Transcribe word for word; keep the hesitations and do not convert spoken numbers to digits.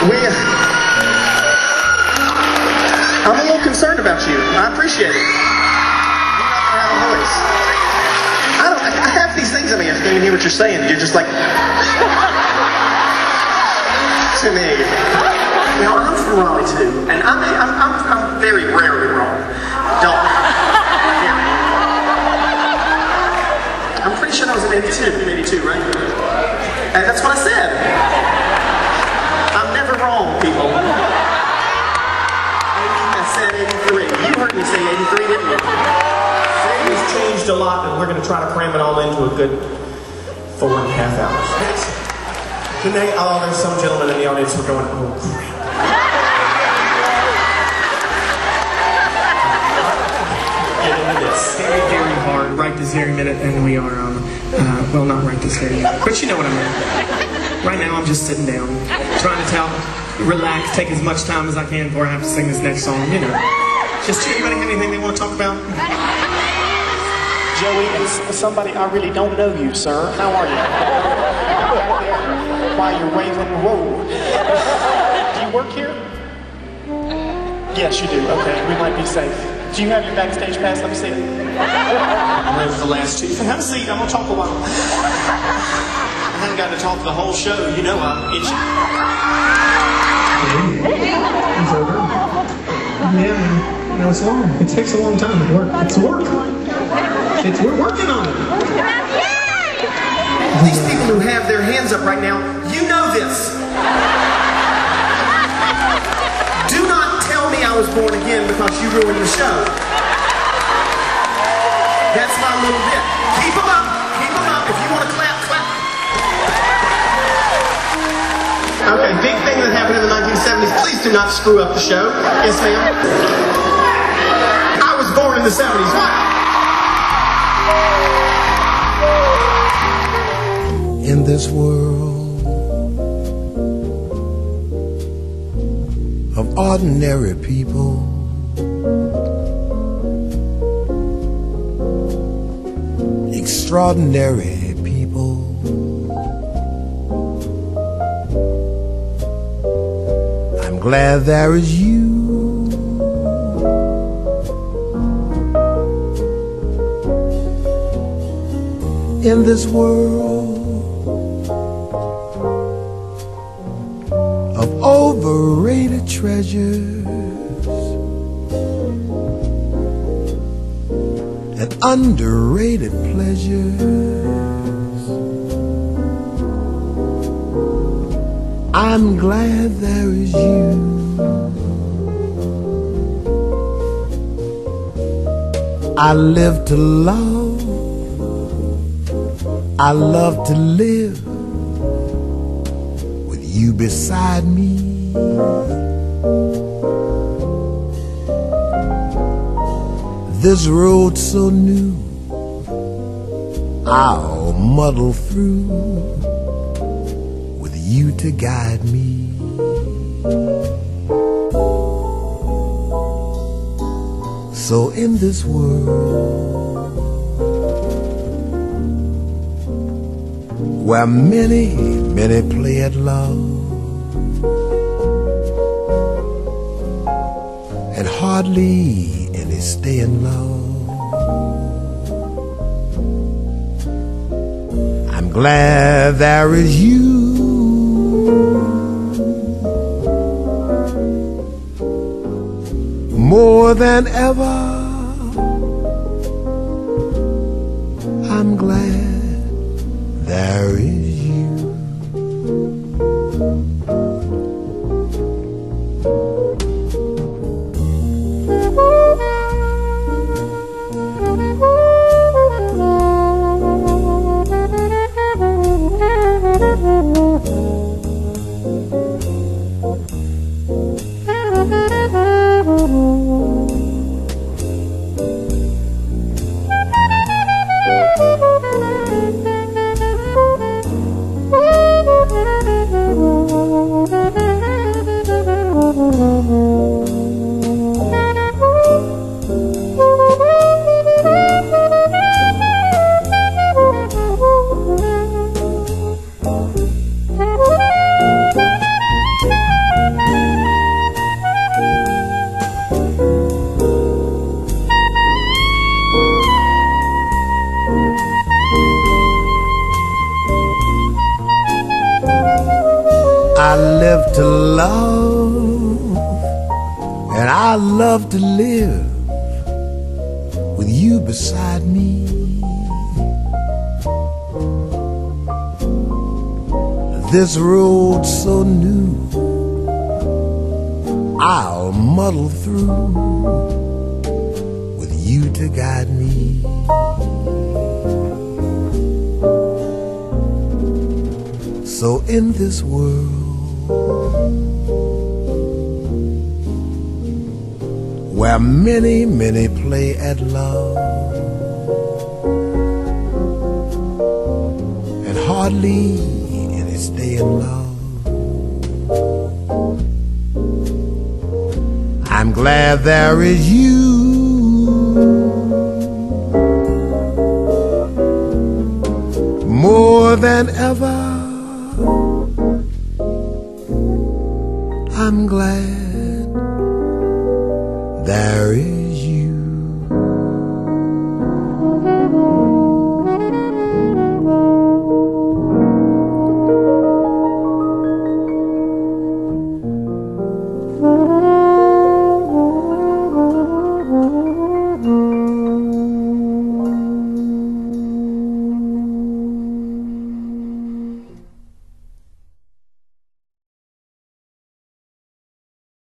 We, I'm a little concerned about you. I appreciate it. You're not going to have a voice. I don't. I have these things in me. I can't even hear what you're saying. You're just like to me. Now I'm from Raleigh too, and I'm I'm I'm, I'm very rarely wrong. Don't. Yeah. I'm pretty sure that was in eighty-two, eighty-two, right? And that's what I said. I'm never wrong, people. I said eighty-three. You heard me say eighty-three, didn't you? It's changed a lot, and we're going to try to cram it all into a good four and a half hours. Today, oh, there's some gentlemen in the audience who are going, oh, crap. Get into this. Very, very hard, right this very minute, and we are, um, uh, well, not right this very minute, but you know what I mean. Right now, I'm just sitting down, trying to tell, relax, take as much time as I can before I have to sing this next song, you know. Just, anybody have anything they want to talk about? Joey, is somebody, I really don't know you, sir. How are you? Why you're waving, whoa. Do you work here? Yes, you do. Okay, we might be safe. Do you have your backstage pass? Let me see it. There's the last two. Have a seat. I'm gonna talk a while. I haven't got to talk the whole show. You know I'm itchy. It's over. Yeah, no, it's long. It takes a long time to work. It's work. It's, we're working on it. These people who have their hands up right now, you know this. Do not tell me I was born again because you ruined the show. That's my little bit. Keep them up. Keep them up. If you want to clap, clap. Okay, big thing that happened in the nineteen seventies. Please do not screw up the show. Yes, ma'am. I was born in the seventies. What? In this world of ordinary people, extraordinary people, I'm glad there is you. In this world of overrated treasures and underrated pleasures, I'm glad there is you. I live to love, I love to live with you beside me. This road so new, I'll muddle through with you to guide me. So in this world where many, many play at love and hardly any stay in love, I'm glad there is you. More than ever, I'm glad there is you. I live to love, and I love to live with you beside me. This road so new, I'll muddle through with you to guide me. So in this world where many, many play at love and hardly any stay in love, I'm glad there is you. More than ever, I'm glad